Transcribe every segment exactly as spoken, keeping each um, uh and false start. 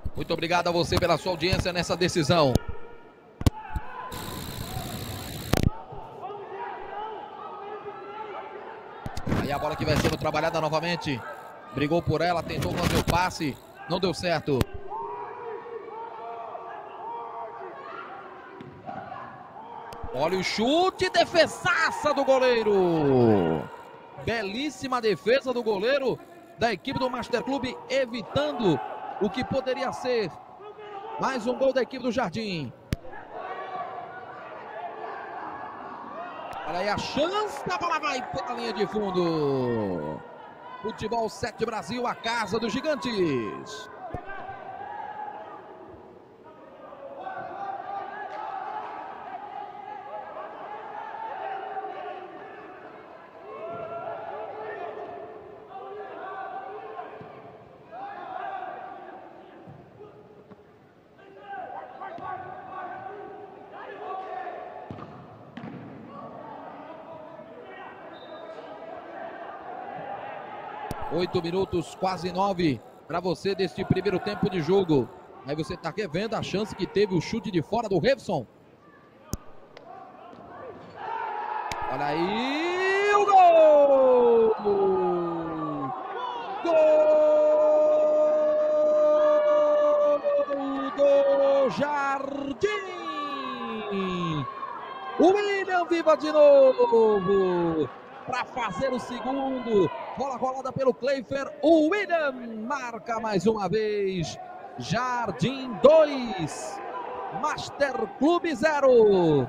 Muito obrigado a você pela sua audiência nessa decisão. Aí a bola que vai sendo trabalhada novamente. Brigou por ela, tentou fazer o passe, não deu certo. Olha o chute, defesaça do goleiro. Belíssima defesa do goleiro da equipe do Master Clube, evitando o que poderia ser mais um gol da equipe do Jardim. Olha aí a chance, a bola vai pela linha de fundo. Futebol sete Brasil, a casa dos gigantes. Oito minutos, quase nove, para você deste primeiro tempo de jogo. Aí você está revendo a chance que teve o chute de fora do Revson. Olha aí o gol! Gol do Jardim! O William Viva de novo para fazer o segundo. Bola rolada pelo Cleifer, o William marca mais uma vez. Jardim dois, Master Clube zero.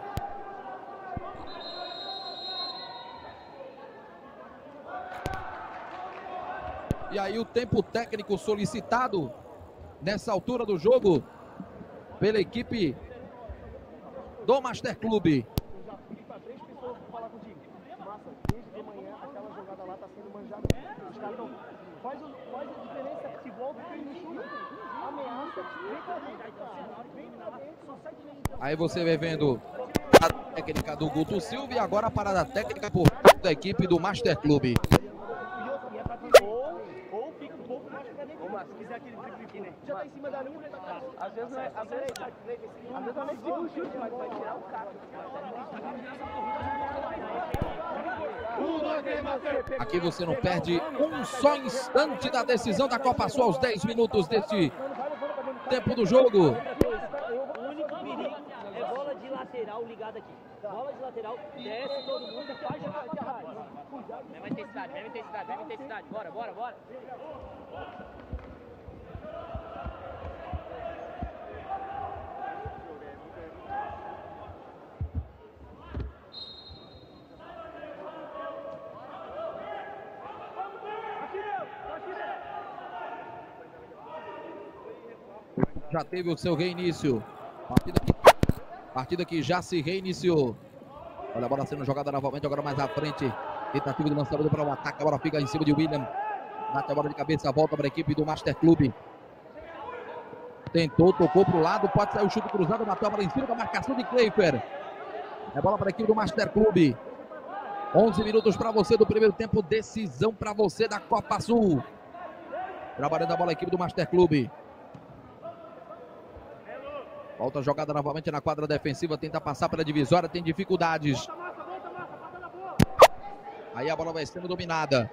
E aí o tempo técnico solicitado nessa altura do jogo pela equipe do Master Clube. Faz, o, faz a diferença, se volta no chute, ameaça, vem pra dentro, vem pra dentro, só sai de dentro. Aí você vai vendo a técnica do Guto Silva e agora a parada técnica por parte da equipe do Master Clube. Ou, ou fica um pouco mais pra dentro, se quiser aquele drible aqui, né? Já tá em cima da linha, tá. Às vezes não é, às vezes não é seguro o chute, mas vai tirar o cara. Aqui você não perde um só instante da decisão da Copa Sul aos dez minutos deste tempo do jogo. O único perigo é bola de lateral ligada aqui. Bola de lateral, desce todo mundo, faz jogar de arraio. Mesma intensidade, mesma intensidade, mesma intensidade. Bora, bora, bora. Já teve o seu reinício. Partida que, partida que já se reiniciou. Olha a bola sendo jogada novamente, agora mais à frente. Tentativa de lançamento para o ataque. A bola fica em cima de William. Bate a bola de cabeça, volta para a equipe do Master Clube. Tentou, tocou para o lado. Pode sair o chute cruzado. Bateu a bola em cima da marcação de Cleifer. É bola para a equipe do Master Clube. onze minutos para você do primeiro tempo. Decisão para você da Copa Sul. Trabalhando a bola a equipe do Master Clube. Volta a jogada novamente na quadra defensiva. Tenta passar pela divisória. Tem dificuldades. Aí a bola vai sendo dominada.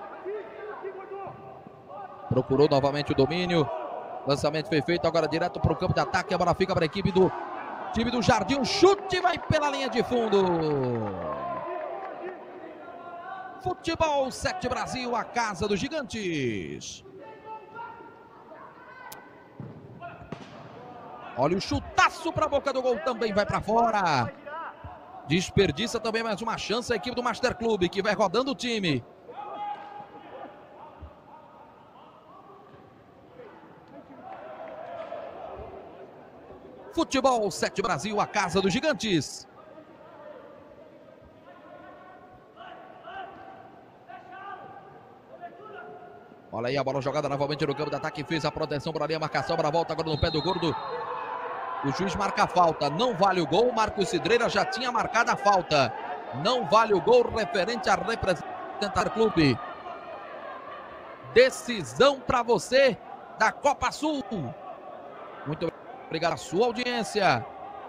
Procurou novamente o domínio. Lançamento foi feito agora direto para o campo de ataque. A bola fica para a equipe do time do Jardim. O chute vai pela linha de fundo. Futebol sete Brasil, a casa dos gigantes. Olha o chutaço para a boca do gol, também vai para fora. Desperdiça também mais uma chance a equipe do Master Clube, que vai rodando o time. Futebol sete Brasil, a casa dos gigantes. Olha aí a bola jogada novamente no campo de ataque. Fez a proteção por ali, a marcação para a volta agora no pé do gordo. O juiz marca a falta, não vale o gol. Marcos Cidreira já tinha marcado a falta. Não vale o gol referente a representar clube. Decisão para você da Copa Sul. Muito obrigado a sua audiência.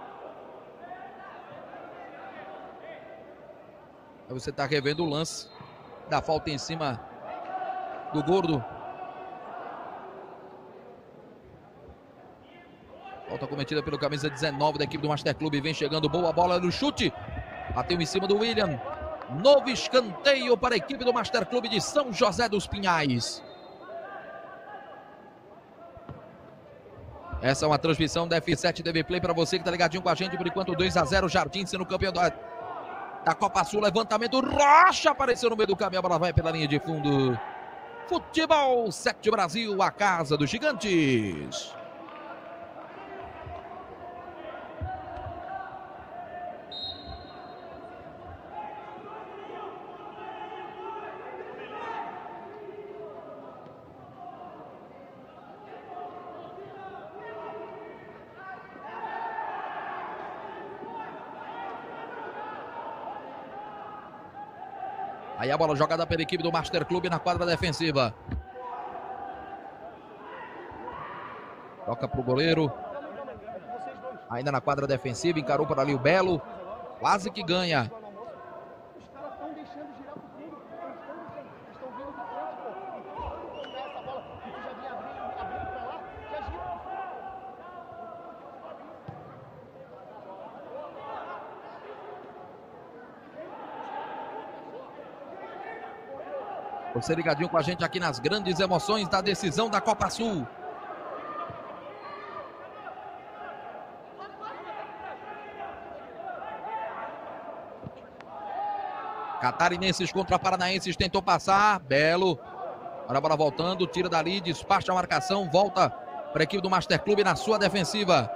Você está revendo o lance da falta em cima do Gordo. Falta cometida pelo camisa dezenove da equipe do Master Clube. Vem chegando, boa bola no chute. Bateu em cima do William. Novo escanteio para a equipe do Master Clube de São José dos Pinhais. Essa é uma transmissão da F sete T V Play para você que está ligadinho com a gente. Por enquanto dois a zero, Jardim sendo campeão da, da Copa Sul. Levantamento, Rocha apareceu no meio do caminho. A bola vai pela linha de fundo. Futebol sete Brasil, a casa dos gigantes. Aí a bola jogada pela equipe do Master Clube na quadra defensiva. Toca para o goleiro. Ainda na quadra defensiva, encarou para ali o Belo. Quase que ganha. Os caras estão deixando girar pro fundo. Eles estão vindo de frente, pô. Quando pegar essa bola que tu já vinha abrindo, abrindo pra lá, já gira pro fundo. Você ligadinho com a gente aqui nas grandes emoções da decisão da Copa Sul. Catarinenses contra Paranaenses, tentou passar, Belo. Olha a bola voltando, tira dali, despacha a marcação, volta para a equipe do Master Clube na sua defensiva.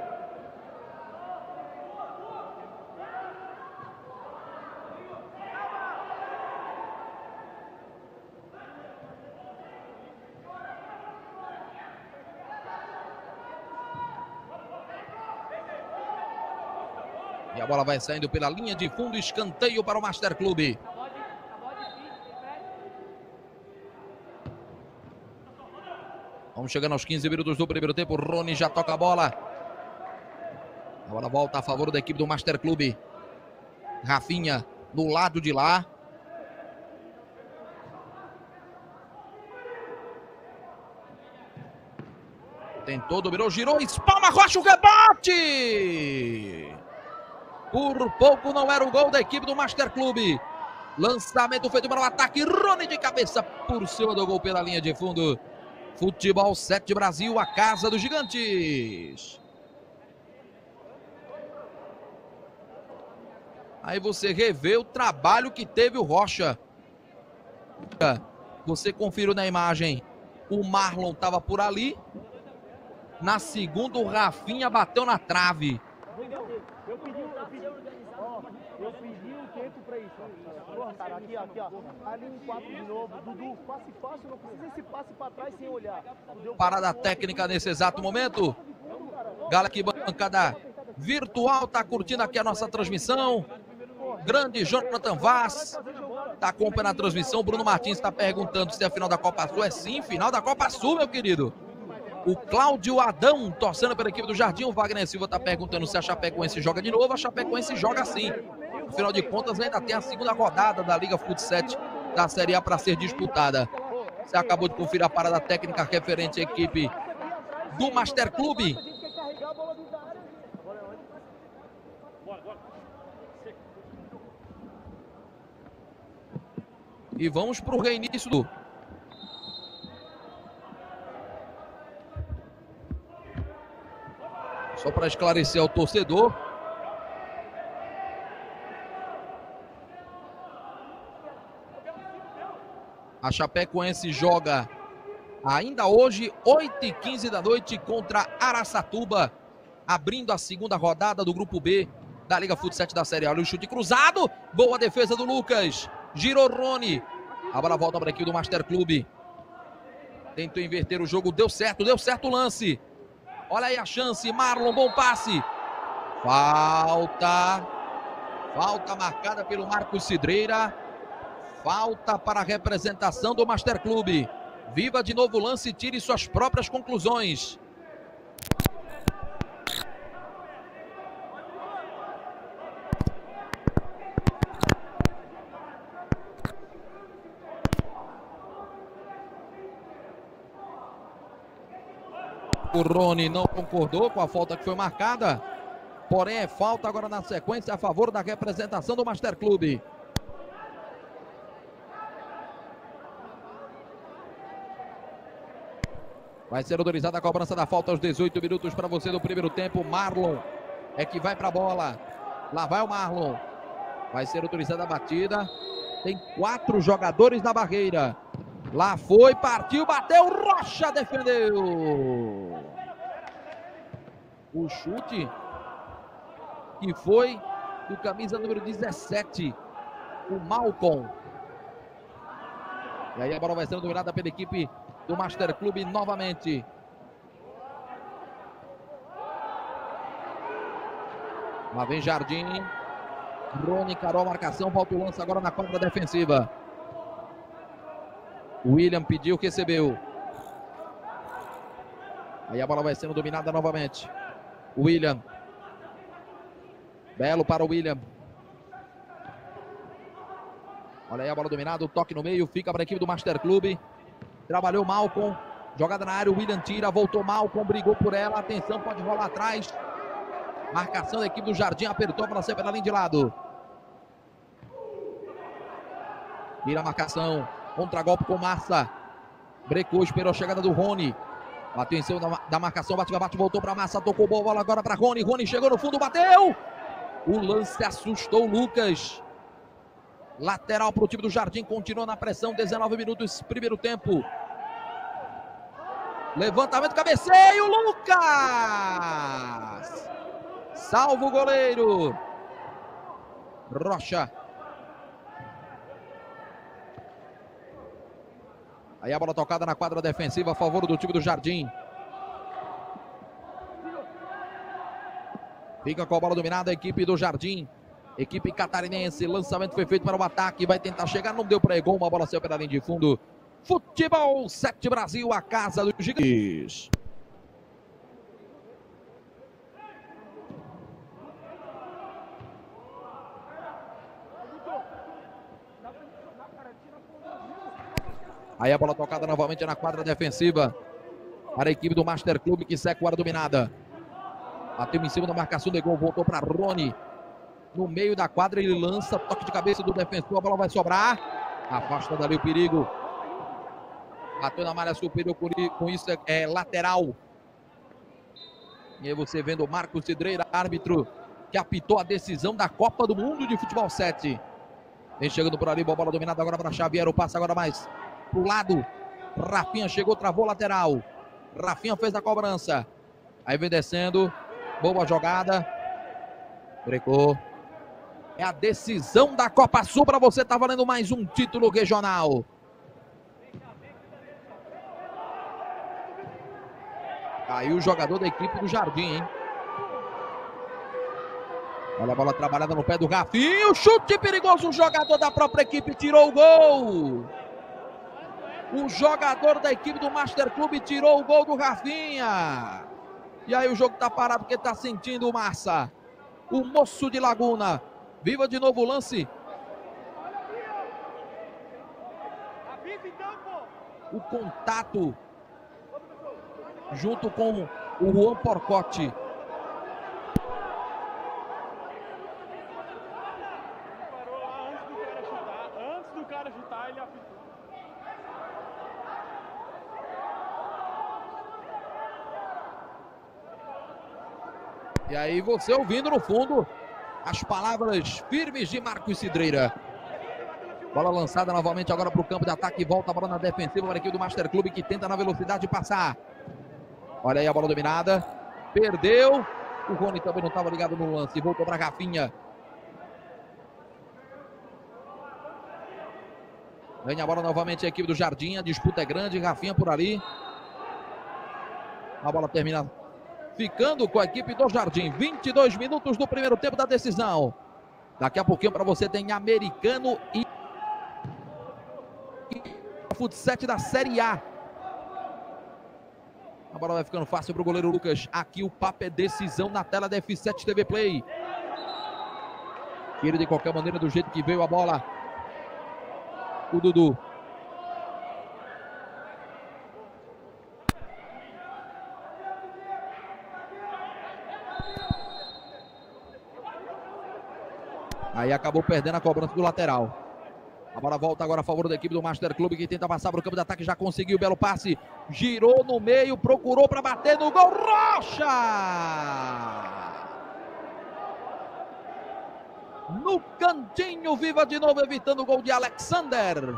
E a bola vai saindo pela linha de fundo, escanteio para o Master Clube. Vamos chegando aos quinze minutos do primeiro tempo. Rony já toca a bola. A bola volta a favor da equipe do Master Clube. Rafinha no lado de lá. Tentou, dominou, girou, espalma, Rocha, o rebote! Por pouco não era o gol da equipe do Master Clube. Lançamento feito para o ataque. Rony de cabeça por cima do gol pela linha de fundo. Futebol sete Brasil, a casa dos gigantes. Aí você revê o trabalho que teve o Rocha. Você conferiu na imagem. O Marlon estava por ali. Na segunda, o Rafinha bateu na trave. Eu pedi, eu pedi, ó, eu pedi um tempo pra isso. Ó, cara, aqui, aqui, ó. Ali um quatro de novo. Dudu, passe fácil, não precisa esse passe pra trás sem olhar. Parada técnica nesse exato momento. Galera que bancada virtual tá curtindo aqui a nossa transmissão. Grande Jonathan Vaz tá acompanhando a transmissão. Bruno Martins está perguntando se é a final da Copa Sul. É sim, final da Copa Sul, meu querido. O Cláudio Adão, torcendo pela equipe do Jardim. O Wagner Silva está perguntando se a Chapecoense joga de novo. A Chapecoense joga sim. Afinal de contas, ainda tem a segunda rodada da Liga Fut sete da Série A para ser disputada. Você acabou de conferir a parada técnica referente à equipe do Master Clube. E vamos para o reinício do... Só para esclarecer ao torcedor. A Chapecoense joga ainda hoje, oito e quinze da noite, contra Araçatuba, abrindo a segunda rodada do Grupo B da Liga Fut sete da Série A. Olha o chute cruzado, boa defesa do Lucas, girou Rony, a bola volta para a equipe do Master Clube. Tentou inverter o jogo, deu certo, deu certo o lance. Olha aí a chance, Marlon, bom passe. Falta. Falta marcada pelo Marcos Cidreira. Falta para a representação do Master Clube. Viva de novo o lance e tire suas próprias conclusões. O Rony não concordou com a falta que foi marcada. Porém, é falta agora na sequência a favor da representação do Master Clube. Vai ser autorizada a cobrança da falta aos dezoito minutos para você do primeiro tempo. Marlon é que vai para a bola. Lá vai o Marlon. Vai ser autorizada a batida. Tem quatro jogadores na barreira. Lá foi, partiu, bateu. Rocha defendeu. O chute que foi do camisa número dezessete, o Malcolm. E aí a bola vai sendo dominada pela equipe do Master Clube novamente. Lá vem Jardim. Rony encarou a marcação, volta o lance agora na quadra defensiva. William pediu, recebeu. Aí a bola vai sendo dominada novamente. William. Belo para o William. Olha aí a bola dominada, o toque no meio, fica para a equipe do Master Clube. Trabalhou Malcolm, jogada na área, o William tira, voltou Malcolm, brigou por ela, atenção, pode rolar atrás. Marcação da equipe do Jardim, apertou para ser pela linha de lado. Vira a marcação, contra-golpe com Massa. Brecou, esperou a chegada do Rony. Bateu em cima da, da marcação, bate-bate, voltou para Massa, tocou bola agora para Rony. Rony chegou no fundo, bateu! O lance assustou o Lucas. Lateral para o time do Jardim, continua na pressão, dezenove minutos, primeiro tempo. Levantamento, cabeceio, Lucas! Salva o goleiro. Rocha. Aí a bola tocada na quadra defensiva a favor do time do Jardim. Fica com a bola dominada a equipe do Jardim. Equipe catarinense, lançamento foi feito para o ataque, vai tentar chegar, não deu para Egon, uma bola saiu pela linha de fundo. Futebol sete Brasil, a casa dos gigantes. Aí a bola tocada novamente na quadra defensiva para a equipe do Master Clube, que segue a área dominada. Bateu em cima da marcação de Egon, voltou para Rony. No meio da quadra ele lança, toque de cabeça do defensor, a bola vai sobrar. Afasta dali o perigo. Bateu na malha superior, com isso é, é lateral. E aí você vendo o Marcos Cidreira, árbitro que apitou a decisão da Copa do Mundo de Futebol sete. Vem chegando por ali, bola dominada agora para Xavier, o passe agora mais pro lado. Rafinha chegou, travou lateral. Rafinha fez a cobrança. Aí vem descendo, boa jogada. Brecou. É a decisão da Copa Sul para você, tá valendo mais um título regional. Aí o jogador da equipe do Jardim, hein? Olha a bola trabalhada no pé do Rafinha, o chute perigoso, o jogador da própria equipe tirou o gol. O jogador da equipe do Master Clube tirou o gol do Rafinha. E aí o jogo tá parado porque tá sentindo o Massa. O moço de Laguna. Viva de novo o lance. O contato junto com o Juan Porcotti. Parou lá antes do cara chutar. Antes do cara chutar, ele apitou. E aí você ouvindo no fundo as palavras firmes de Marcos Cidreira. Bola lançada novamente agora para o campo de ataque. Volta a bola na defensiva para a equipe do Master Clube, que tenta na velocidade passar. Olha aí a bola dominada. Perdeu. O Rony também não estava ligado no lance. Voltou para Rafinha. Ganha a bola novamente a equipe do Jardim. A disputa é grande. Rafinha por ali. A bola termina ficando com a equipe do Jardim. vinte e dois minutos do primeiro tempo da decisão. Daqui a pouquinho para você tem Americano e Fut sete da Série A. A bola vai ficando fácil para o goleiro Lucas. Aqui o papo é decisão na tela da F sete T V Play. Tira de qualquer maneira do jeito que veio a bola. O Dudu. Aí acabou perdendo a cobrança do lateral. A bola volta agora a favor da equipe do Master Clube, que tenta passar para o campo de ataque, já conseguiu o belo passe, girou no meio, procurou para bater no gol, Rocha! No cantinho, viva de novo, evitando o gol de Alexander.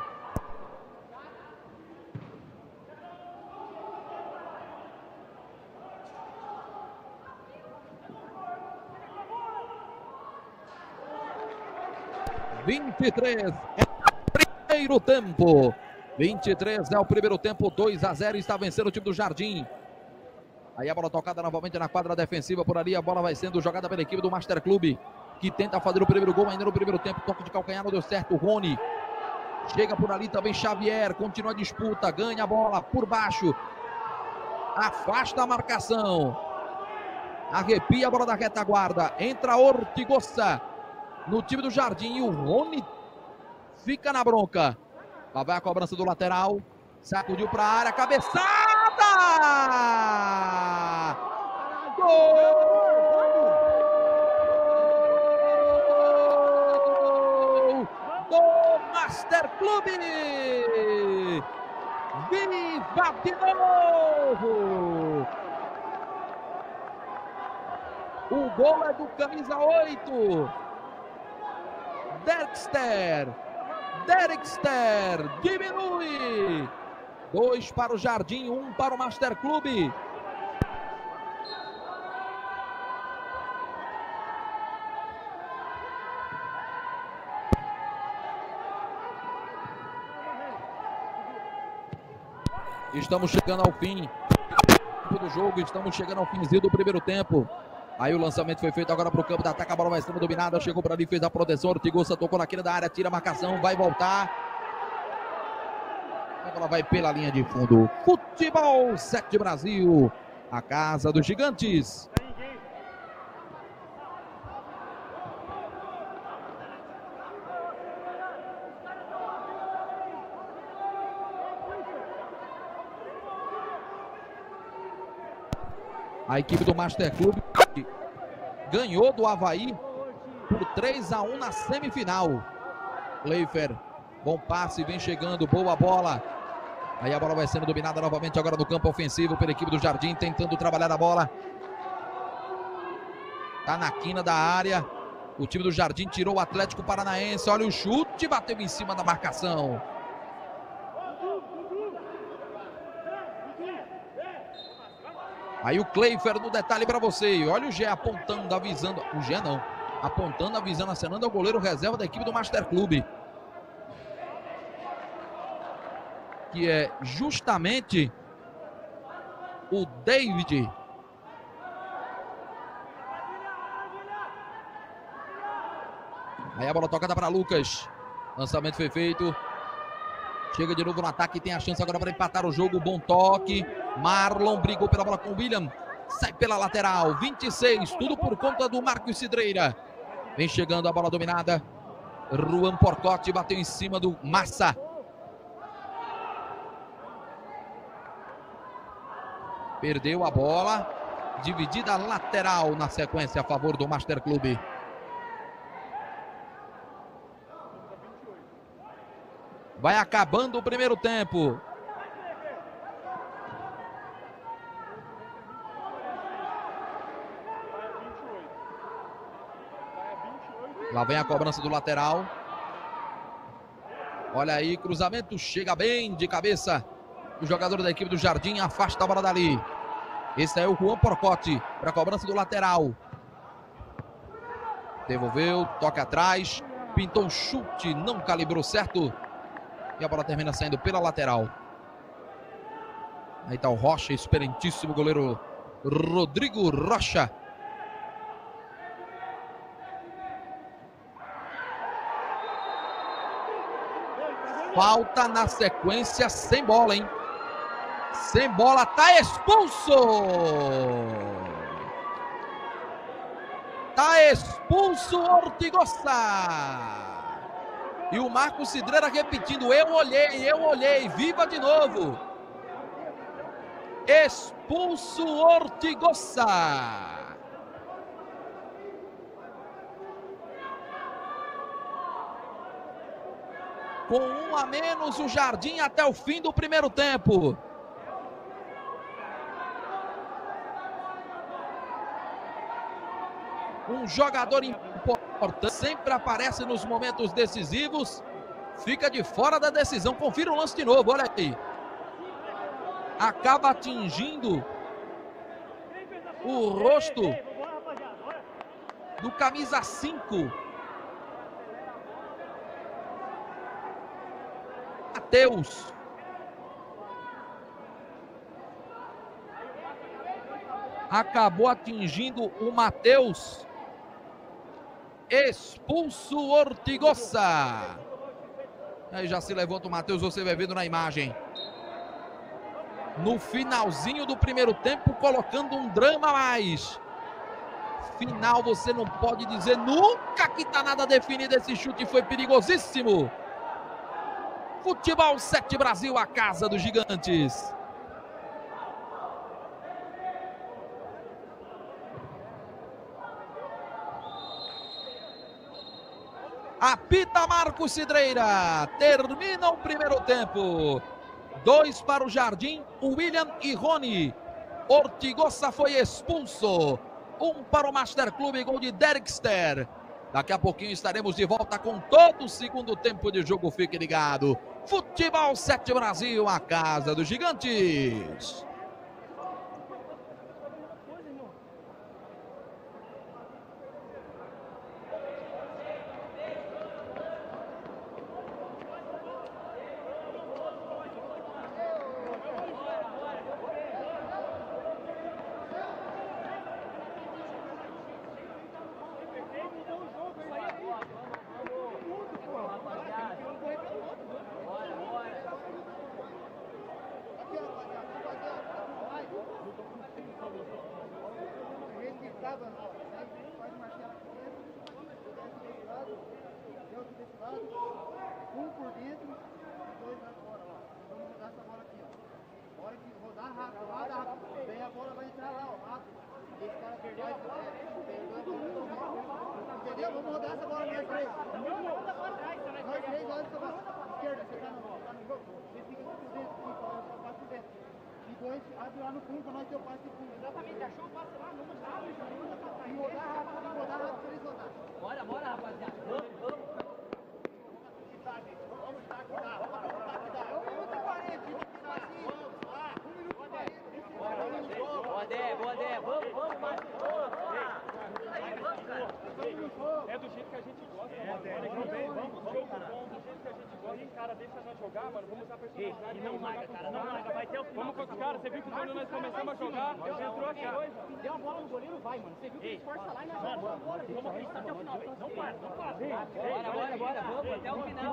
vinte e três é o primeiro tempo. vinte e três é o primeiro tempo, dois a zero, está vencendo o time do Jardim. Aí a bola tocada novamente na quadra defensiva por ali, a bola vai sendo jogada pela equipe do Master Clube, que tenta fazer o primeiro gol ainda no primeiro tempo. Toque de calcanhar não deu certo, Rony. Chega por ali também Xavier, continua a disputa, ganha a bola por baixo, afasta a marcação, arrepia a bola da retaguarda, entra Ortigosa no time do Jardim e o Rony fica na bronca. Lá vai a cobrança do lateral, sacudiu para a área, cabeçada! Gol do Master Clube! Viva de novo! O gol é do camisa oito. Derkster, Derkster diminui, dois para o Jardim, um para o Master Clube. Estamos chegando ao fim do jogo, estamos chegando ao finzinho do primeiro tempo. Aí o lançamento foi feito agora para o campo de ataque, a bola vai sendo dominada, chegou para ali, fez a proteção, Ortigosa tocou na quina da área, tira a marcação, vai voltar. A bola vai pela linha de fundo. Futebol sete Brasil, a casa dos gigantes. A equipe do Master Clube ganhou do Avaí por três a um na semifinal. Leifer, bom passe, vem chegando, boa bola. Aí a bola vai sendo dominada novamente agora no campo ofensivo pela equipe do Jardim, tentando trabalhar a bola. Tá na quina da área. O time do Jardim tirou o Atlético Paranaense. Olha o chute, bateu em cima da marcação. Aí o Cleifer no detalhe para você. Olha o Gé apontando, avisando. O Gé não. Apontando, avisando, acenando ao goleiro reserva da equipe do Master Clube. Que é justamente o David. Aí a bola tocada para Lucas. Lançamento foi feito. Chega de novo no ataque, tem a chance agora para empatar o jogo. Bom toque. Marlon brigou pela bola com o William. Sai pela lateral. vinte e seis. Tudo por conta do Marcos Cidreira. Vem chegando a bola dominada. Juan Porcotti bateu em cima do Massa. Perdeu a bola. Dividida lateral na sequência a favor do Master Clube. Vai acabando o primeiro tempo. Lá vem a cobrança do lateral. Olha aí, cruzamento, chega bem de cabeça. O jogador da equipe do Jardim afasta a bola dali. Esse é o Juan Porcotti para a cobrança do lateral. Devolveu, toca atrás. Pintou um chute, não calibrou certo. E a bola termina saindo pela lateral. Aí está o Rocha, experientíssimo goleiro Rodrigo Rocha. Falta na sequência, sem bola, hein? Sem bola, tá expulso! Tá expulso Ortigosa! E o Marcos Cidreira repetindo, eu olhei, eu olhei, viva de novo. Expulso Ortigosa. Com um a menos, o Jardim até o fim do primeiro tempo. Um jogador importante, sempre aparece nos momentos decisivos, fica de fora da decisão. Confira o lance de novo, olha aí. Acaba atingindo o rosto do camisa cinco. Matheus. Acabou atingindo o Matheus. Expulso o Ortigosa. Aí já se levanta o Matheus, você vai vendo na imagem. No finalzinho do primeiro tempo, colocando um drama a mais. Final, você não pode dizer nunca que tá nada definido. Esse chute foi perigosíssimo. Futebol sete Brasil, a casa dos gigantes. Apita Marcos Cidreira. Termina o primeiro tempo. Dois para o Jardim, o William e Rony. Ortigosa foi expulso. Um para o Master Clube, gol de Derkster. Daqui a pouquinho estaremos de volta com todo o segundo tempo de jogo. Fique ligado. Futebol sete Brasil, a casa dos gigantes. Um por dentro, dois lá fora, ó. Vamos rodar essa bola aqui, ó. Hora que rodar rápido, roda rápido. Vem a bola, vai entrar lá, ó. Rápido. Esse cara perdeu a bola. Entendeu? Vamos rodar essa bola nós três. Nós três, olha essa bola. Esquerda, você tá no, tá no jogo. Você fica por dentro, fica, ó, passe por dentro. E dois, abre lá no fundo pra nós ter o passe de fundo. Exatamente, achou o passe lá, vamos rápido. E rodar rápido, e rodar rápido pra eles rodarem. Bora, bora, rapaziada. Vamos, vamos. Vamos estar aqui, dá. Vamos estar aqui, dá. um minuto e quarenta. Vamos lá. um minuto e quarenta. Boa, Dé, boa, Dé. Vamos, vamos, vamos. Aí, vamos, cara. É do jeito que a gente gosta, é, mano. É, vamos, vamos, vamos, jogo bom, do jeito que a gente gosta. Cara, deixa nós jogar, mano. Vamos usar a personalidade. E não larga, cara, não larga. Vai ter o final. Vamos com os caras. Você viu que quando nós começamos a jogar, ele entrou aqui. Deu uma bola no goleiro, vai, mano. Você viu que ele força lá e nós vamos embora. Vamos acreditar até o final, velho. Não para, não para. Bora, bora, bora. Vamos até o final.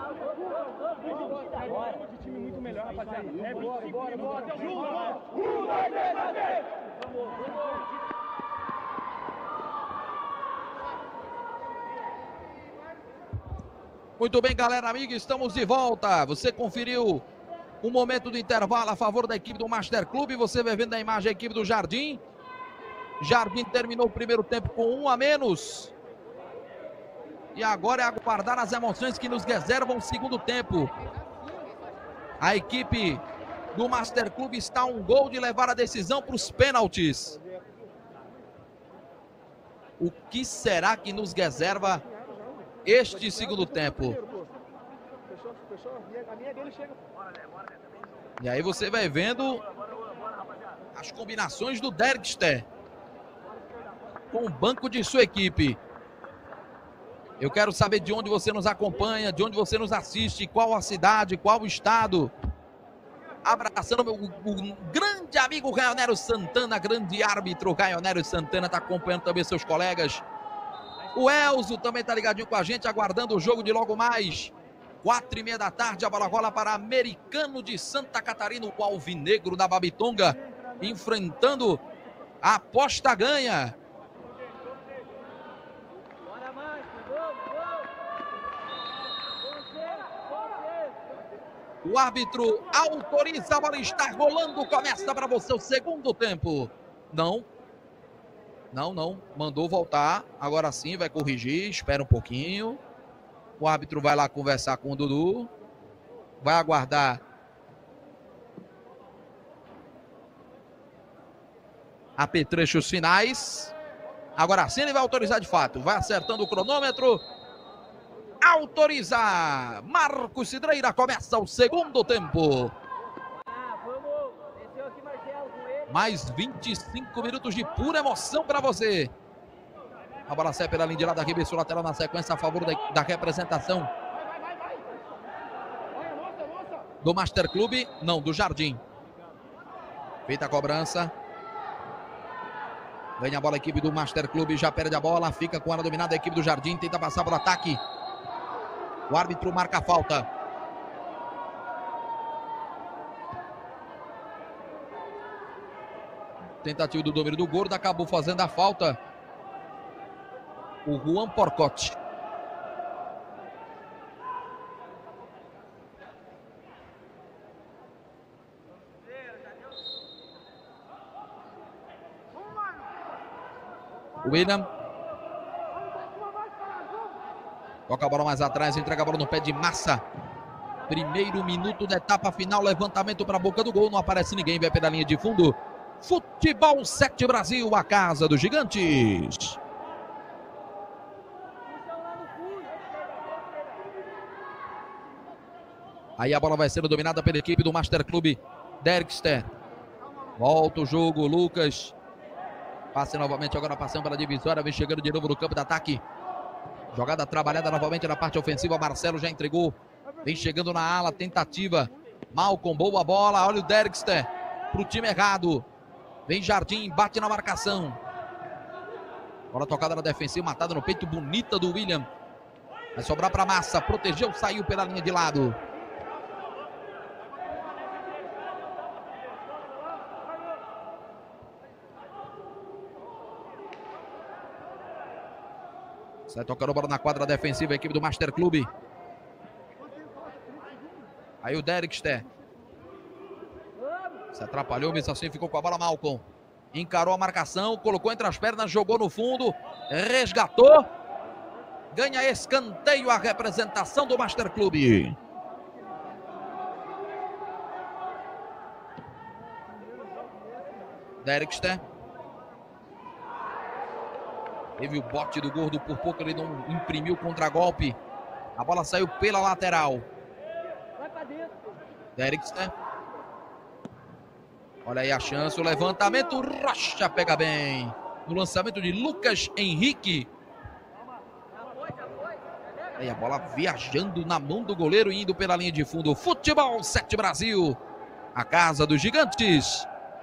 Vamos de time muito melhor, rapaziada. É vinte e cinco minutos até o final. Um, dois, três, três. Vamos, vamos. Muito bem, galera amiga, estamos de volta. Você conferiu o momento do intervalo a favor da equipe do Master Clube. Você vai vendo a imagem da equipe do Jardim. Jardim terminou o primeiro tempo com um a menos. E agora é aguardar as emoções que nos reservam o segundo tempo. A equipe do Master Clube está a um gol de levar a decisão para os pênaltis. O que será que nos reserva este segundo tempo? E aí você vai vendo as combinações do Derkster com o banco de sua equipe. Eu quero saber de onde você nos acompanha, de onde você nos assiste, qual a cidade, qual o estado. Abraçando o, o grande amigo Raionério Santana, grande árbitro Raionério Santana, está acompanhando também seus colegas. O Elzo também está ligadinho com a gente, aguardando o jogo de logo mais. Quatro e meia da tarde, a bola rola para Americano de Santa Catarina, o Alvinegro da Babitonga, enfrentando a Aposta Ganha. O árbitro autoriza, a bola está rolando, começa para você o segundo tempo. Não, não, não, mandou voltar, agora sim vai corrigir, espera um pouquinho. O árbitro vai lá conversar com o Dudu. Vai aguardar apetrechos finais. Agora sim ele vai autorizar de fato. Vai acertando o cronômetro. Autorizar. Marcos Cidreira começa o segundo tempo. Mais vinte e cinco minutos de pura emoção para você. A bola sai pela linha de lado, arremesso lateral na sequência a favor da, da representação do Master Clube, não, do Jardim. Feita a cobrança. Ganha a bola a equipe do Master Clube, já perde a bola, fica com ela dominada a equipe do Jardim, tenta passar por ataque. O árbitro marca a falta. Tentativa do domínio do Gordo, acabou fazendo a falta o Juan Porcote. William toca a bola mais atrás, entrega a bola no pé de Massa. Primeiro minuto da etapa final, levantamento para a boca do gol, não aparece ninguém, vai pela linha de fundo. Futebol sete Brasil, a casa dos gigantes. Aí a bola vai sendo dominada pela equipe do Master Clube Derkster. Volta o jogo, Lucas. Passe novamente agora, passando pela divisória, vem chegando de novo no campo de ataque. Jogada trabalhada novamente na parte ofensiva, Marcelo já entregou. Vem chegando na ala, tentativa. Malcom, boa bola, olha o Derkster para o time errado. Vem Jardim, bate na marcação. Bola tocada na defensiva, matada no peito, bonita do William. Vai sobrar para Massa, protegeu, saiu pela linha de lado. Sai tocando bola na quadra defensiva, a equipe do Master Clube. Aí o Derkster. Se atrapalhou, mesmo assim ficou com a bola Malcom. Encarou a marcação, colocou entre as pernas, jogou no fundo, resgatou. Ganha escanteio a representação do Master Clube. Derkster. Teve o bote do Gordo, por pouco ele não imprimiu contra-golpe. A bola saiu pela lateral. Derkster. Olha aí a chance, o levantamento, Rocha pega bem. No lançamento de Lucas Henrique. Aí a bola viajando na mão do goleiro e indo pela linha de fundo. Futebol sete Brasil, a casa dos gigantes.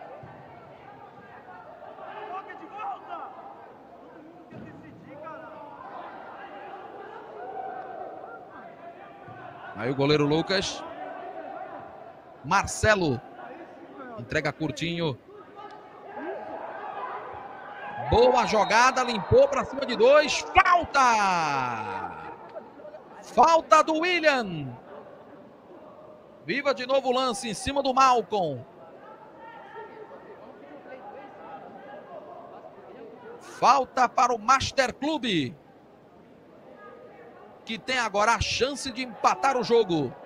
Aí o goleiro Lucas. Marcelo. Entrega curtinho. Boa jogada, limpou para cima de dois. Falta! Falta do William. Viva de novo o lance em cima do Malcom. Falta para o Master Clube, que tem agora a chance de empatar o jogo.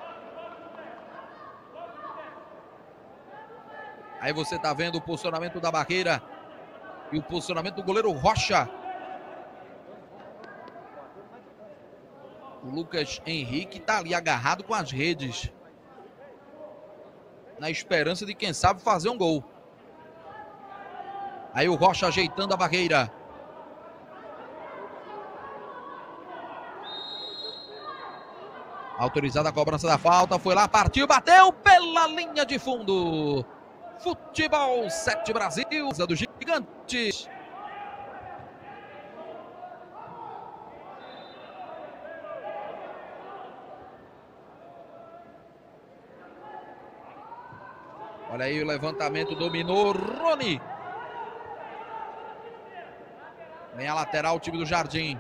Aí você está vendo o posicionamento da barreira e o posicionamento do goleiro Rocha. O Lucas Henrique está ali agarrado com as redes, na esperança de, quem sabe, fazer um gol. Aí o Rocha ajeitando a barreira. Autorizada a cobrança da falta, foi lá, partiu, bateu pela linha de fundo. Futebol sete Brasil, dos gigantes. Olha aí o levantamento, dominou Rony. Vem a lateral, o time do Jardim.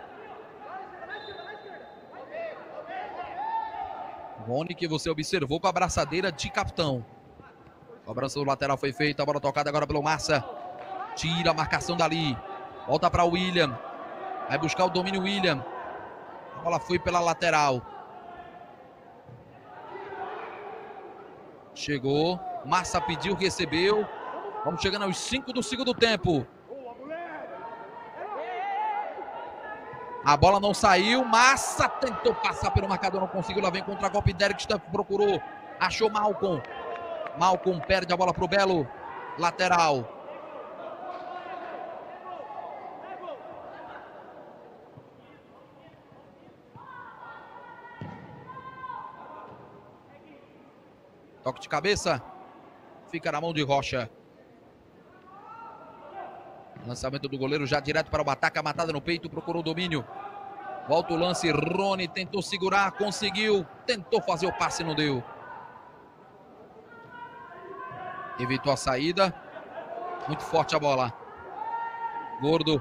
Rony, que você observou com a abraçadeira de capitão. A cobrança do lateral foi feita, a bola tocada agora pelo Massa. Tira a marcação dali. Volta para o William. Vai buscar o domínio William. A bola foi pela lateral. Chegou. Massa pediu, recebeu. Vamos chegando aos cinco do segundo tempo. A bola não saiu. Massa tentou passar pelo marcador, não conseguiu. Lá vem contra-golpe. Derek Stuff procurou. Achou Malcolm. Malcolm perde a bola para o Belo. Lateral. Toque de cabeça. Fica na mão de Rocha. Lançamento do goleiro já direto para o ataque. A matada no peito. Procurou o domínio. Volta o lance. Rony tentou segurar. Conseguiu. Tentou fazer o passe. Não deu. Evitou a saída. Muito forte a bola. Gordo.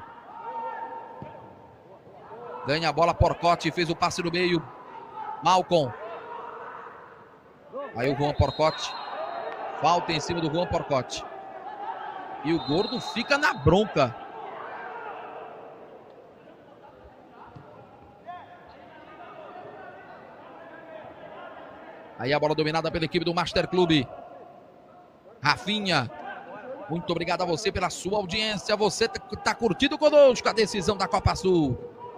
Ganha a bola. Porcote. Fez o passe no meio. Malcolm. Aí o Juan Porcote. Falta em cima do Juan Porcote. E o Gordo fica na bronca. Aí a bola dominada pela equipe do Master Clube. Rafinha. Muito obrigado a você pela sua audiência. Você está curtindo conosco a decisão da Copa Sul.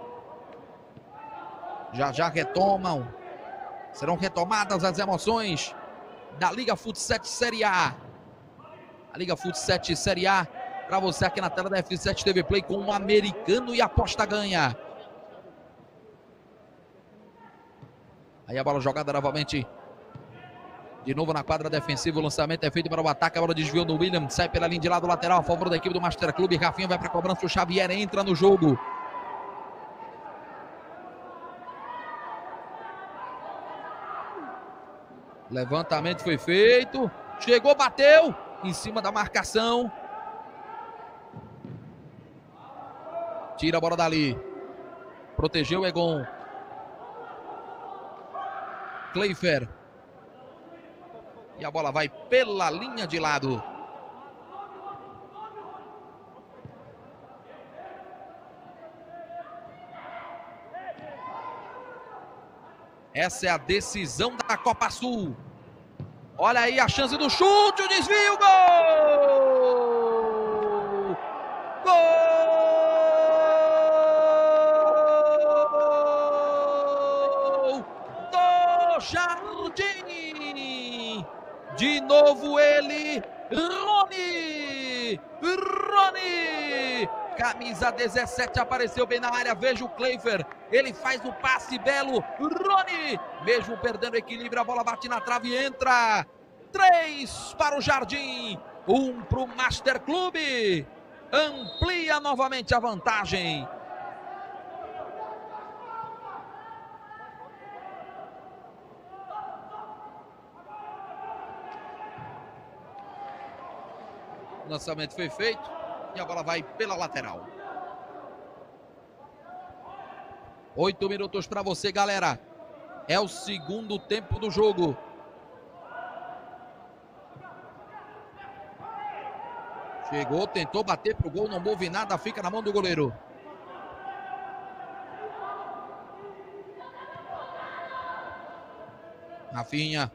Já já retomam. Serão retomadas as emoções da Liga Fut sete Série A. A Liga Fut sete Série A para você aqui na tela da F sete T V Play com um americano e aposta ganha. Aí a bola jogada novamente. De novo na quadra defensiva, o lançamento é feito para o ataque. A bola desviou no William, sai pela linha de lado lateral a favor da equipe do Master Clube. Rafinha vai para a cobrança, o Xavier entra no jogo. Levantamento foi feito. Chegou, bateu. Em cima da marcação. Tira a bola dali. Protegeu o Egon. Cleifer. E a bola vai pela linha de lado. Essa é a decisão da Copa Sul. Olha aí a chance do chute, o desvio, gol! Gol do Jardim! De novo ele, Rony! Rony! Camisa dezessete apareceu bem na área, veja o Cleifer, ele faz o passe belo, Rony, mesmo perdendo equilíbrio, a bola bate na trave e entra, três para o Jardim, um para o Master Clube, amplia novamente a vantagem. O lançamento foi feito e a bola vai pela lateral. Oito minutos para você, galera. É o segundo tempo do jogo. Chegou, tentou bater pro gol, não move nada, fica na mão do goleiro. Rafinha.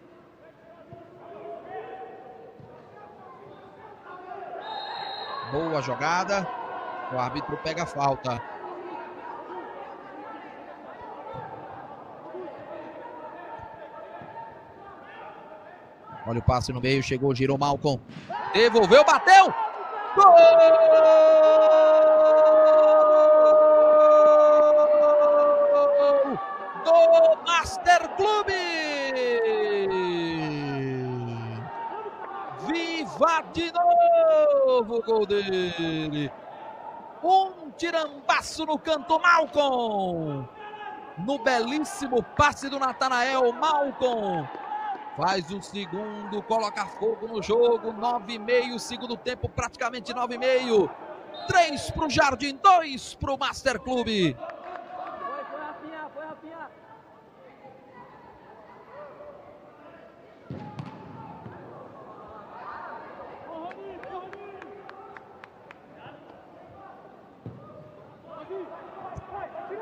Boa jogada. O árbitro pega a falta. Olha o passe no meio, chegou, girou Malcolm. Devolveu, bateu! Gol! Do Master Clube! Viva de novo o gol dele! Um tirambaço no canto, Malcolm! No belíssimo passe do Natanael, Malcolm faz o segundo, coloca fogo no jogo, nove e meio, segundo tempo, praticamente nove e meio. Três para o Jardim, dois para o Master Clube. Foi, foi Rafinha, foi Rafinha.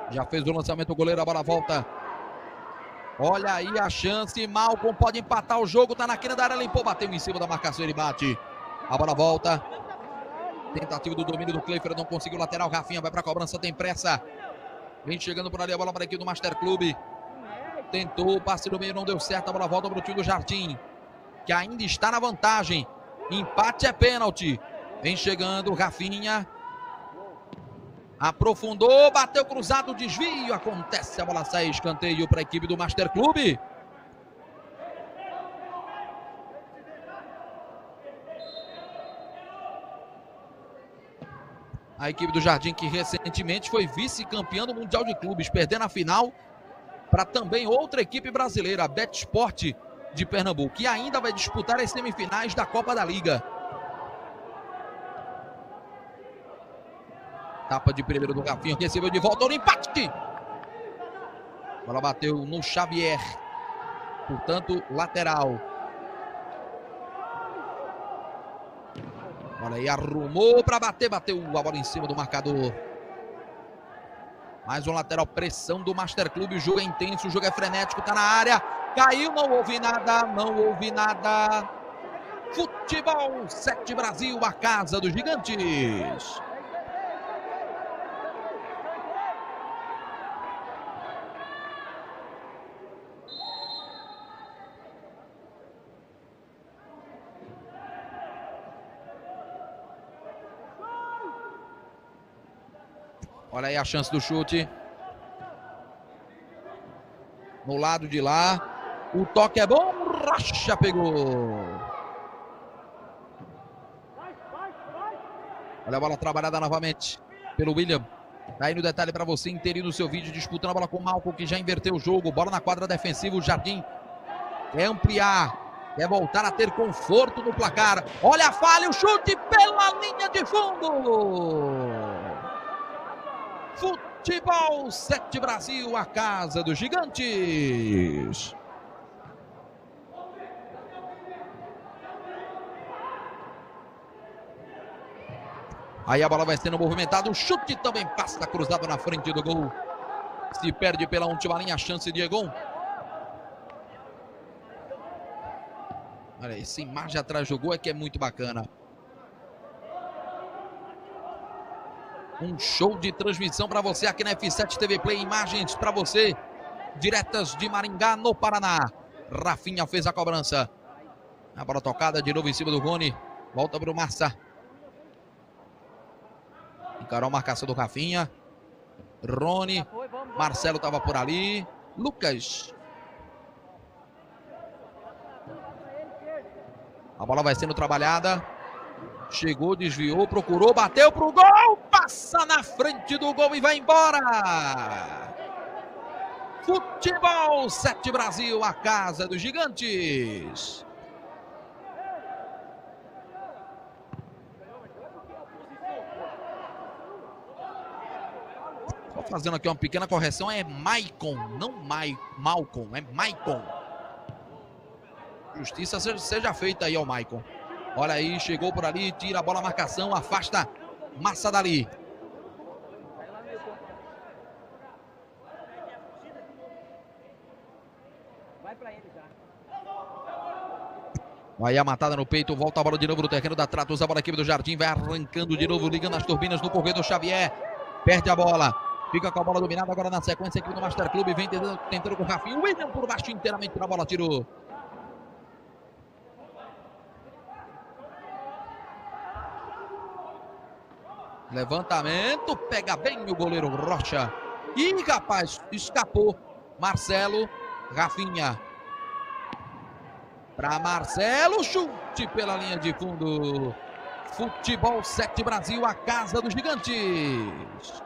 Já fez o lançamento, o goleiro, a bola volta. Olha aí a chance, Malcom pode empatar o jogo, tá na quina da área, limpou, bateu em cima da marcação, ele bate. A bola volta. Tentativa do domínio do Cleifer, não conseguiu o lateral, Rafinha vai pra cobrança, tem pressa. Vem chegando por ali a bola para a equipe do Master Clube. Tentou, o passe do meio não deu certo, a bola volta para o time do Jardim, que ainda está na vantagem. Empate é pênalti. Vem chegando, Rafinha. Aprofundou, bateu cruzado, desvio, acontece, a bola sai, escanteio para a equipe do Master Clube. A equipe do Jardim, que recentemente foi vice-campeã do Mundial de Clubes, perdendo a final para também outra equipe brasileira, a Betsport de Pernambuco, que ainda vai disputar as semifinais da Copa da Liga. Tapa de primeiro do Rafinha, recebeu de volta o empate. A bola bateu no Xavier, portanto, lateral. Olha aí, arrumou para bater, bateu a bola em cima do marcador. Mais um lateral, pressão do Master Clube, o jogo é intenso, o jogo é frenético, tá na área. Caiu, não houve nada, não houve nada. Futebol sete Brasil, a casa dos gigantes. Olha aí a chance do chute. No lado de lá. O toque é bom. Rocha pegou. Olha a bola trabalhada novamente pelo William. Tá aí no detalhe para você inteirinho no seu vídeo. Disputando a bola com o Malcom, que já inverteu o jogo. Bola na quadra defensiva. O Jardim quer ampliar. Quer voltar a ter conforto no placar. Olha a falha. O chute pela linha de fundo. Futebol sete Brasil, a casa dos gigantes. Aí a bola vai sendo movimentada, o chute também passa cruzado na frente do gol. Se perde pela última linha, a chance de Egon. Olha, essa imagem atrás do gol é que é muito bacana. Um show de transmissão para você aqui na F sete T V Play. Imagens para você, diretas de Maringá, no Paraná. Rafinha fez a cobrança. A bola tocada de novo em cima do Rony. Volta para o Massa. Encarou a marcação do Rafinha. Rony. Marcelo estava por ali. Lucas. A bola vai sendo trabalhada. Chegou, desviou, procurou, bateu pro gol, passa na frente do gol e vai embora. Futebol sete Brasil, a casa dos gigantes. Só fazendo aqui uma pequena correção, é Maicon, não Mai, Malcom, é Maicon. Justiça seja, seja feita aí ao Maicon. Olha aí, chegou por ali, tira a bola, marcação, afasta Massa dali. Vai pra ele já. Aí a matada no peito, volta a bola de novo no terreno da Tratos, a bola aqui do Jardim, vai arrancando de novo, ligando as turbinas no corredor Xavier. Perde a bola, fica com a bola dominada agora na sequência aqui do Master Clube, vem tentando, tentando com o Rafinha. O William por baixo inteiramente na bola, tirou. Levantamento, pega bem o goleiro Rocha. E rapaz, escapou Marcelo. Rafinha. Para Marcelo, chute pela linha de fundo. Futebol sete Brasil, a casa dos gigantes.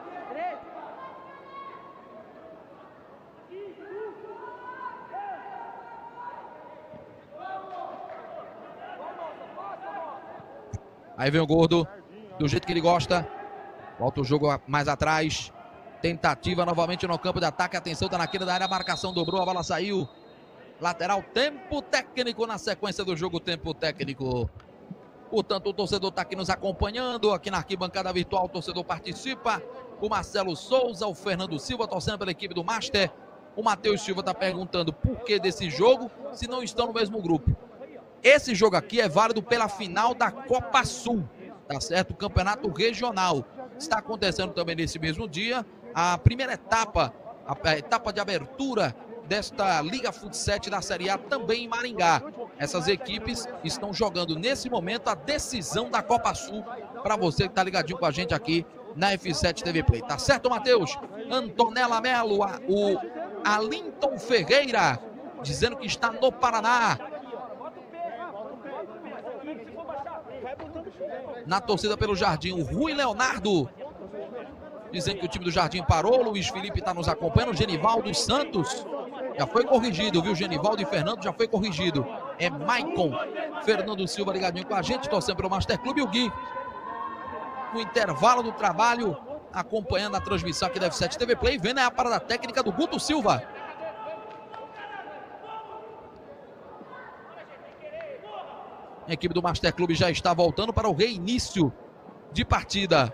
Aí vem o Gordo, do jeito que ele gosta. Volta o jogo mais atrás. Tentativa novamente no campo de ataque. Atenção, tá na quina da área. A marcação dobrou, a bola saiu. Lateral, tempo técnico na sequência do jogo. Tempo técnico. Portanto, o torcedor está aqui nos acompanhando. Aqui na arquibancada virtual, o torcedor participa. o Marcelo Souza, o Fernando Silva torcendo pela equipe do Master. O Matheus Silva está perguntando por que desse jogo, se não estão no mesmo grupo. Esse jogo aqui é válido pela final da Copa Sul, tá certo? O campeonato regional. Está acontecendo também nesse mesmo dia a primeira etapa, a etapa de abertura desta Liga Futsal da Série A também em Maringá. Essas equipes estão jogando nesse momento a decisão da Copa Sul para você que está ligadinho com a gente aqui na F sete T V Play. Tá certo, Matheus? Antonella Melo, a, o Alinton Ferreira, dizendo que está no Paraná. Na torcida pelo Jardim, o Rui Leonardo, dizendo que o time do Jardim parou. Luiz Felipe está nos acompanhando. Genivaldo Santos, já foi corrigido, viu? Genivaldo e Fernando já foi corrigido. É Maicon. Fernando Silva ligadinho com a gente, torcendo pelo Master Clube. E o Gui, no intervalo do trabalho, acompanhando a transmissão aqui da F sete T V Play, vendo a parada técnica do Guto Silva. A equipe do Master Clube já está voltando para o reinício de partida.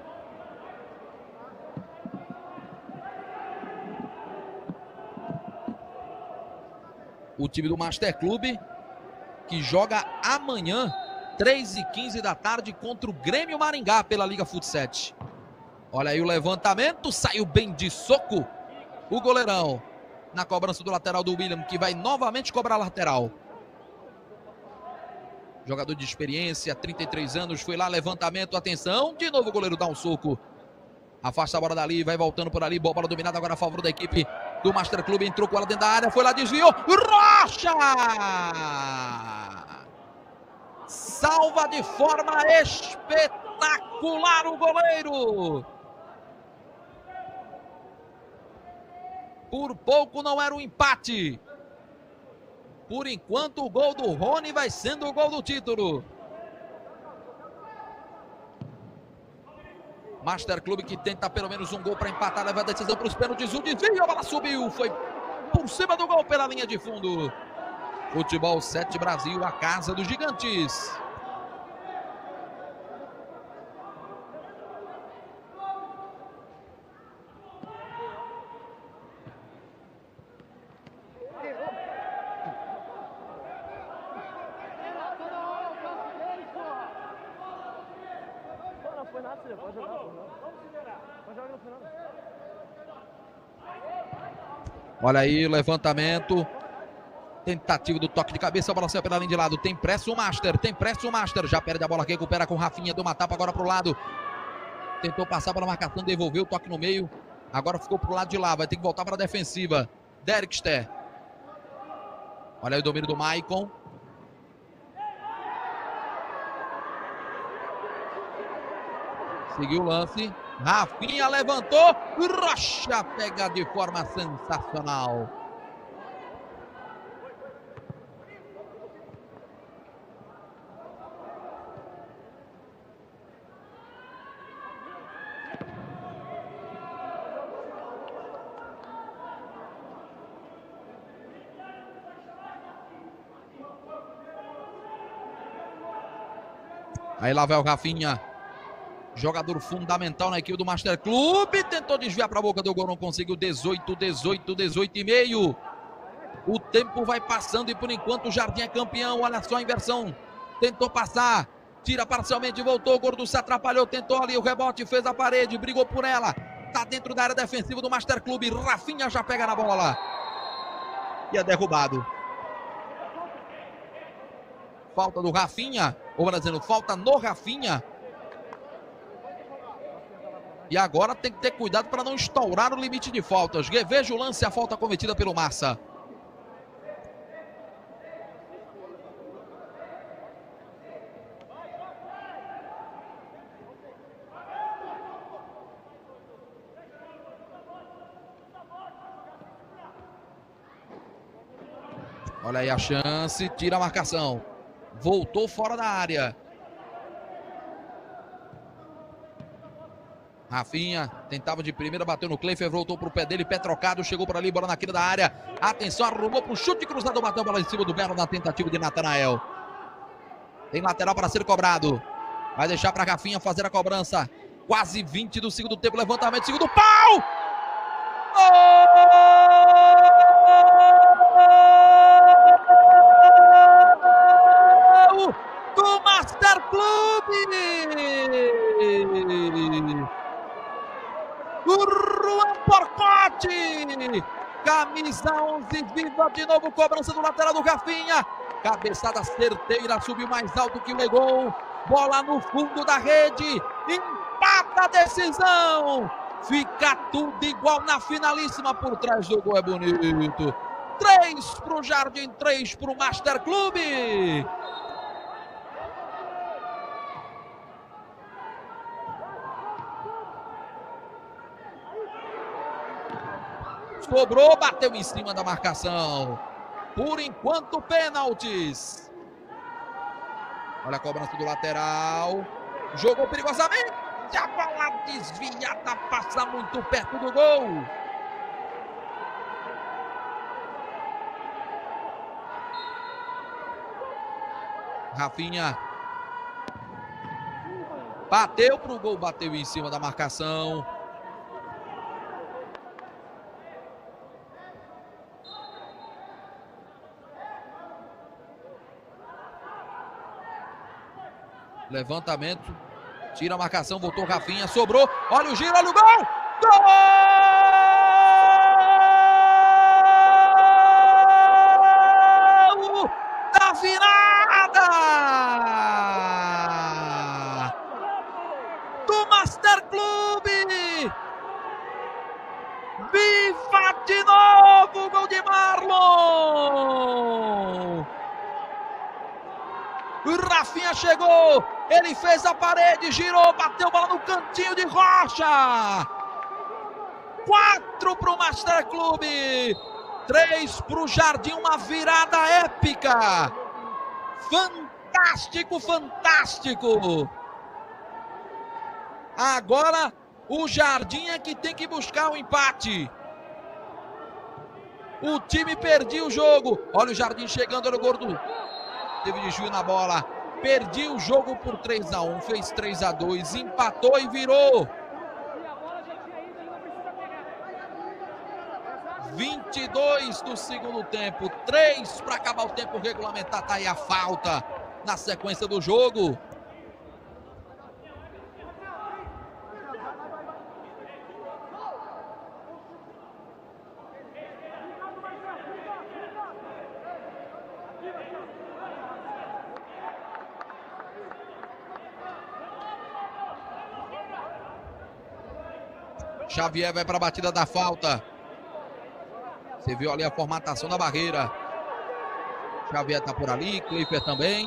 O time do Master Clube que joga amanhã, três e quinze da tarde, contra o Grêmio Maringá pela Liga Futsal. Olha aí o levantamento, saiu bem de soco o goleirão na cobrança do lateral do William, que vai novamente cobrar lateral. Jogador de experiência, trinta e três anos, foi lá, levantamento, atenção, de novo o goleiro dá um soco. Afasta a bola dali, vai voltando por ali, bola dominada agora a favor da equipe do Master Clube, entrou com ela dentro da área, foi lá, desviou, Rocha! Salva de forma espetacular o goleiro. Por pouco não era um empate. Por enquanto o gol do Rony vai sendo o gol do título. Master Clube que tenta pelo menos um gol para empatar, leva a decisão para os pênaltis, o desvio, a bola subiu, foi por cima do gol pela linha de fundo. Futebol sete Brasil, a casa dos gigantes. Olha aí, levantamento. Tentativa do toque de cabeça, a bola saiu pela linha de lado. Tem pressa o Master, tem pressa o Master. Já perde a bola, que recupera com o Rafinha, deu uma tapa agora pro lado. Tentou passar pela marcação, devolveu o toque no meio. Agora ficou pro lado de lá, vai ter que voltar para a defensiva. Derkster. Olha aí o domínio do Maicon. Seguiu o lance. Rafinha levantou. Rocha pega de forma sensacional. Aí lá vai o Rafinha, jogador fundamental na equipe do Master Clube, tentou desviar para a boca do gol, não conseguiu. Dezoito, dezoito, dezoito e meio. O tempo vai passando e por enquanto o Jardim é campeão. Olha só a inversão, tentou passar, tira parcialmente, voltou, o Gordo se atrapalhou, tentou ali o rebote, fez a parede, brigou por ela, tá dentro da área defensiva do Master Clube. Rafinha já pega na bola e é derrubado. Falta do Rafinha, ou dizendo, falta no Rafinha. E agora tem que ter cuidado para não estourar o limite de faltas. Veja o lance, a falta cometida pelo Massa. Olha aí a chance, tira a marcação. Voltou fora da área. Rafinha tentava de primeira, bateu no Cleifer, voltou para o pé dele, pé trocado, chegou por ali, bola na quina da área. Atenção, arrumou para o chute cruzado, bateu a bola em cima do Belo na tentativa de Natanael. Tem lateral para ser cobrado. Vai deixar para Rafinha fazer a cobrança. Quase vinte do segundo tempo, levantamento, segundo pau! Gol do Master Clube! O Juan Porcotti! Camisa onze, viva de novo, cobrança do lateral do Rafinha. Cabeçada certeira, subiu mais alto que o gol. Bola no fundo da rede, empata a decisão. Fica tudo igual na finalíssima, por trás do gol é bonito. Três para o Jardim, três para o Master Clube. Sobrou, bateu em cima da marcação. Por enquanto, pênaltis. Olha a cobrança do lateral. Jogou perigosamente. A bola desviada, passa muito perto do gol. Rafinha. Bateu pro gol, bateu em cima da marcação. Levantamento, tira a marcação, voltou Rafinha, sobrou, olha o giro, olha o gol! Gol da virada! Do Master Clube! Viva de novo, gol de Marlon! O Rafinha chegou, ele fez a parede, girou, bateu bola no cantinho de Rocha. Quatro para o Master Clube, três para o Jardim, uma virada épica. Fantástico, fantástico. Agora o Jardim é que tem que buscar o empate. O time perdia o jogo. Olha o Jardim chegando, olha o gordo. Teve desvio na bola, perdi o jogo por três a um, fez três a dois, empatou e virou. vinte e dois do segundo tempo, três para acabar o tempo regulamentar, tá aí a falta na sequência do jogo. Xavier vai para a batida da falta. Você viu ali a formatação da barreira. Xavier está por ali, Clipper também.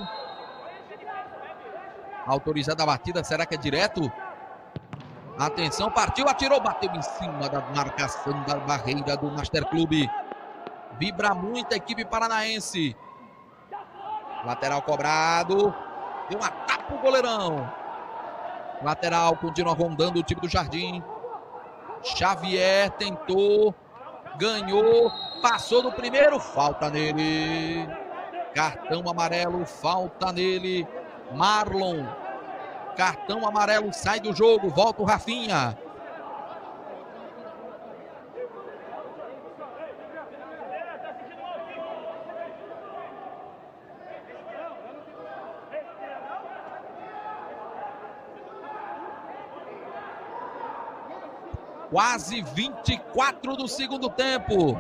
Autorizada a batida, será que é direto? Atenção, partiu, atirou, bateu em cima da marcação da barreira do Master Clube. Vibra muito a equipe paranaense. Lateral cobrado. Deu uma tapa o goleirão. Lateral continua rondando o time do Jardim. Xavier tentou, ganhou, passou do primeiro, falta nele. Cartão amarelo, falta nele. Marlon, cartão amarelo, sai do jogo, volta o Rafinha. Quase vinte e quatro do segundo tempo.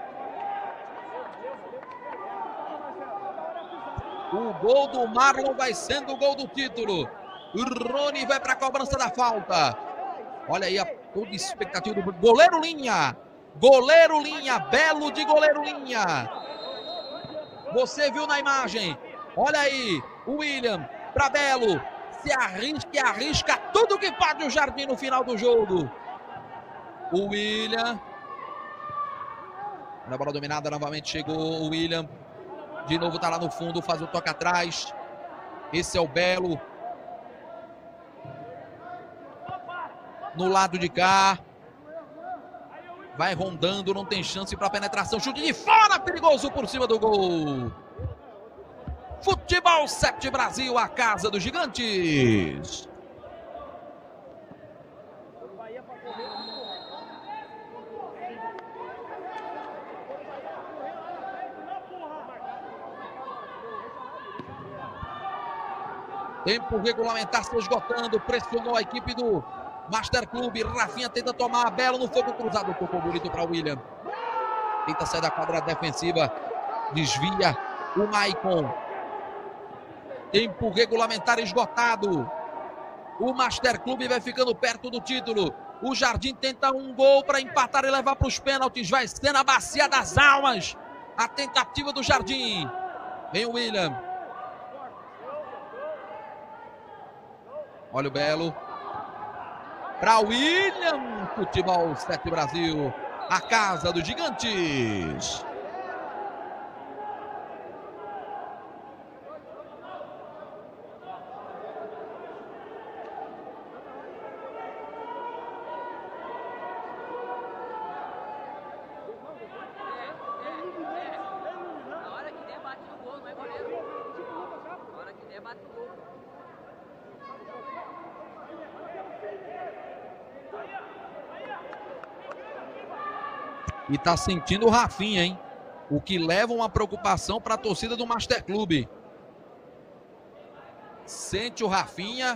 O gol do Marlon vai sendo o gol do título. O Rony vai para a cobrança da falta. Olha aí a toda expectativa do goleiro Linha. Goleiro Linha, belo de goleiro Linha. Você viu na imagem. Olha aí, o William para Belo. Se arrisca e arrisca tudo que pode o Jardim no final do jogo. O William. Na bola dominada, novamente chegou o William. De novo tá lá no fundo, faz o toque atrás. Esse é o Belo. No lado de cá. Vai rondando, não tem chance para penetração. Chute de fora, perigoso por cima do gol. Futebol sete Brasil, a casa dos gigantes. Tempo regulamentar se esgotando. Pressionou a equipe do Master Clube. Rafinha tenta tomar. Belo no fogo cruzado. Tocou bonito para o William. Tenta sair da quadra defensiva. Desvia o Maicon. Tempo regulamentar esgotado. O Master Clube vai ficando perto do título. O Jardim tenta um gol para empatar e levar para os pênaltis. Vai ser na Bacia das Almas. A tentativa do Jardim. Vem o William. Olha o Belo. Para William. Futebol sete Brasil. A casa dos gigantes. E tá sentindo o Rafinha, hein? O que leva uma preocupação para a torcida do Master Clube. Sente o Rafinha.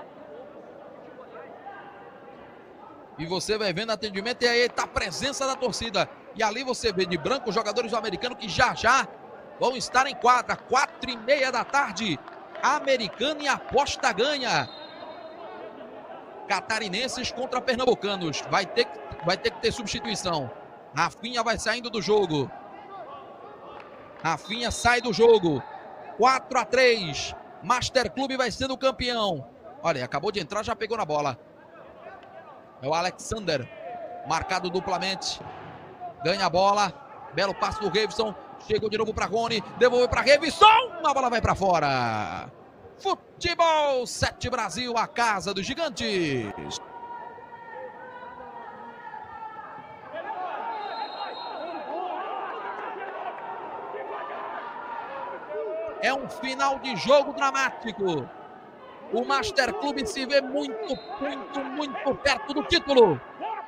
E você vai vendo atendimento e aí tá a presença da torcida. E ali você vê de branco os jogadores do Americano que já já vão estar em quadra. Quatro e meia da tarde. Americano e aposta ganha. Catarinenses contra pernambucanos. Vai ter, vai ter que ter substituição. Rafinha vai saindo do jogo. Rafinha sai do jogo. quatro a três. Master Clube vai sendo campeão. Olha, acabou de entrar, já pegou na bola. É o Alexander. Marcado duplamente. Ganha a bola. Belo passe do Revson. Chegou de novo para Rony. Devolveu para Revson. A bola vai para fora. Futebol sete Brasil, a casa dos gigantes. É um final de jogo dramático. O Master Clube se vê muito, muito, muito perto do título.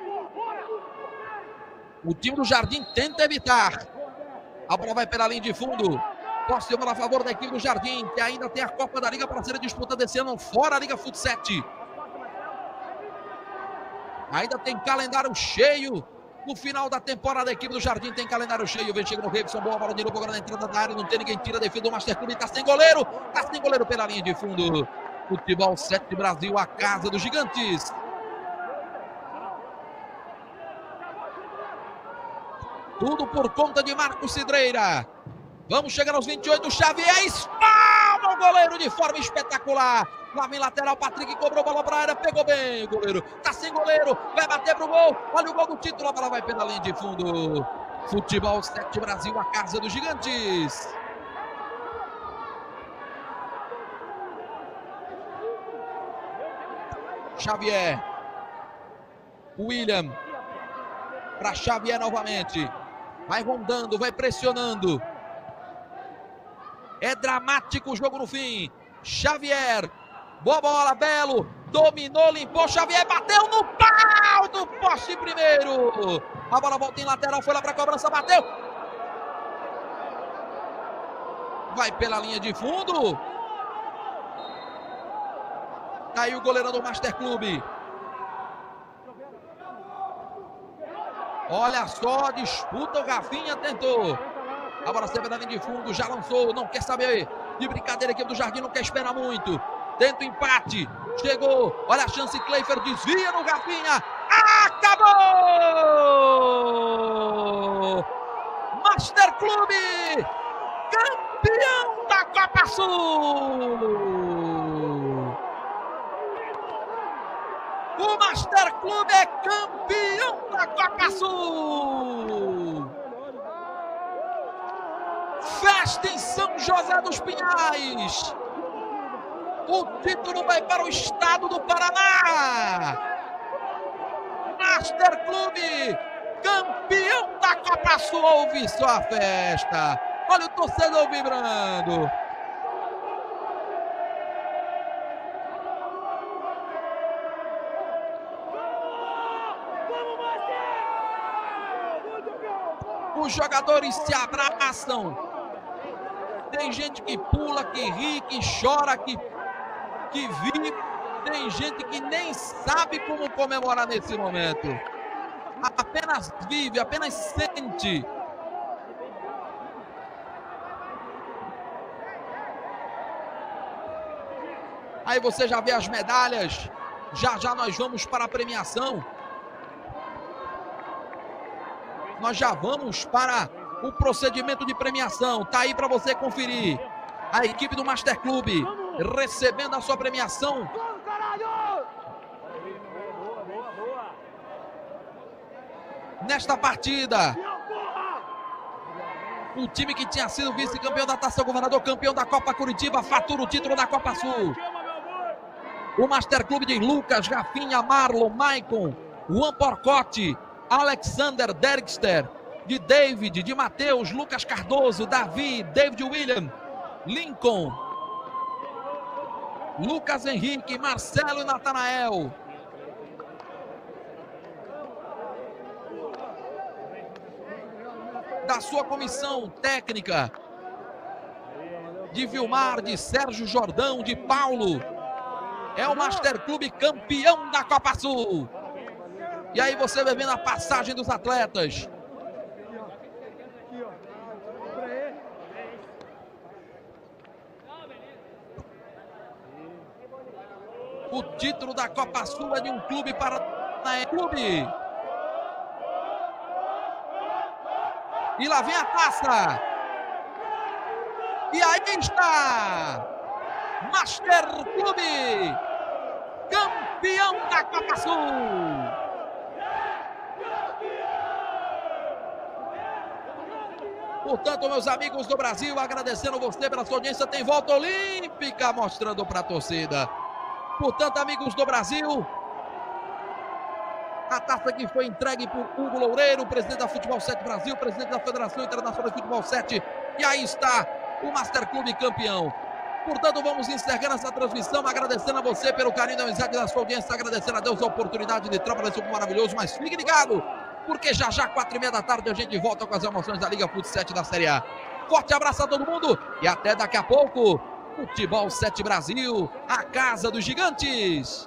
O time do Jardim tenta evitar. A bola vai pela linha de fundo. Posse de bola a favor da equipe do Jardim, que ainda tem a Copa da Liga para ser disputada esse ano, fora a Liga Fut sete. Ainda tem calendário cheio. No final da temporada, a equipe do Jardim tem calendário cheio. Vem chegando o Revson, boa bola de novo agora na entrada da área. Não tem ninguém, tira a defesa do Master Clube. Tá sem goleiro, tá sem goleiro pela linha de fundo. Futebol sete Brasil, a casa dos gigantes. Tudo por conta de Marcos Cidreira. Vamos chegar aos vinte e oito. Xavier espalma o goleiro de forma espetacular. Lá vem lateral, Patrick cobrou bola para a área, pegou bem o goleiro. Tá sem goleiro, vai bater pro gol. Olha o gol do título, a bola vai pela linha de fundo. Futebol sete Brasil, a casa dos gigantes. Xavier. William. Para Xavier novamente. Vai rondando, vai pressionando. É dramático o jogo no fim. Xavier. Boa bola, Belo. Dominou, limpou. Xavier bateu no pau do poste primeiro. A bola volta em lateral, foi lá para a cobrança, bateu. Vai pela linha de fundo. Tá aí o goleirão do Master Clube. Olha só, disputa o Rafinha, tentou. A bola serve na linha de fundo, já lançou, não quer saber de brincadeira, a equipe do Jardim não quer esperar muito. Tenta o empate, chegou, olha a chance, Cleifer desvia no Rafinha. Acabou! Master Clube, campeão da Copa Sul! O Master Clube é campeão da Copa Sul! Festa em São José dos Pinhais! O título vai para o estado do Paraná! Master Clube, campeão da Copa Sul! Ouve só a festa! Olha o torcedor vibrando! Os jogadores se abraçam. Tem gente que pula, que ri, que chora, que que vive, tem gente que nem sabe como comemorar nesse momento. Apenas vive, apenas sente. Aí você já vê as medalhas. Já já nós vamos para a premiação. Nós já vamos para o procedimento de premiação. Tá aí para você conferir. A equipe do Master Club recebendo a sua premiação. Nesta partida, o time que tinha sido vice-campeão da Taça Governador, campeão da Copa Curitiba, fatura o título da Copa Sul. O Master Club de Lucas, Rafinha, Marlon, Maicon, Juan Porcotti, Alexander Dergster, de David, de Matheus, Lucas Cardoso, Davi, David William, Lincoln, Lucas Henrique, Marcelo e Natanael. Da sua comissão técnica, de Vilmar, de Sérgio Jordão, de Paulo. É o Master Club campeão da Copa Sul. E aí você vai vendo a passagem dos atletas. O título da Copa Sul é de um clube para o clube. E lá vem a taça. E aí está Master Club, campeão da Copa Sul. Portanto, meus amigos do Brasil, agradecendo você pela sua audiência, tem volta olímpica mostrando para a torcida. Portanto, amigos do Brasil, a taça que foi entregue por Hugo Loureiro, presidente da Futebol sete Brasil, presidente da Federação Internacional de Futebol sete. E aí está o Master Club campeão. Portanto, vamos encerrando essa transmissão, agradecendo a você pelo carinho da amizade da sua audiência, agradecendo a Deus a oportunidade de troca desse jogo maravilhoso, mas fique ligado, porque já já, quatro e meia da tarde, a gente volta com as emoções da Liga Fut sete da Série A. Forte abraço a todo mundo e até daqui a pouco. Futebol sete Brasil, a casa dos gigantes.